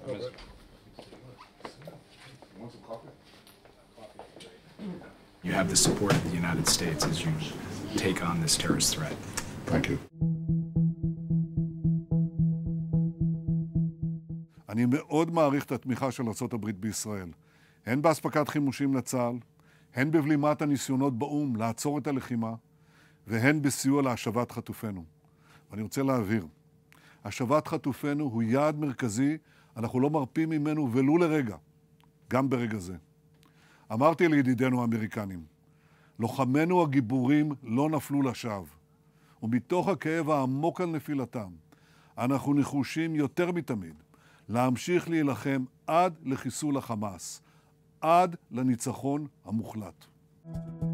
You have the support of the United States as you take on this terrorist threat. Thank you. אני מאוד מעריך את התמיכה של ארצות הברית בישראל, הן באספקת חימושים לצה"ל, הן בבלימת הניסיונות באום לעצור את הלחימה, והן בסיוע להשבת חטופינו. ואני רוצה להבהיר, השבת חטופינו הוא יעד מרכזי, אנחנו לא מרפים ממנו ולו לרגע, גם ברגע זה. אמרתי לידידינו האמריקנים, לוחמינו הגיבורים לא נפלו לשווא, ומתוך הכאב העמוק על נפילתם, אנחנו נחושים יותר מתמיד להמשיך להילחם עד לחיסול החמאס, עד לניצחון המוחלט.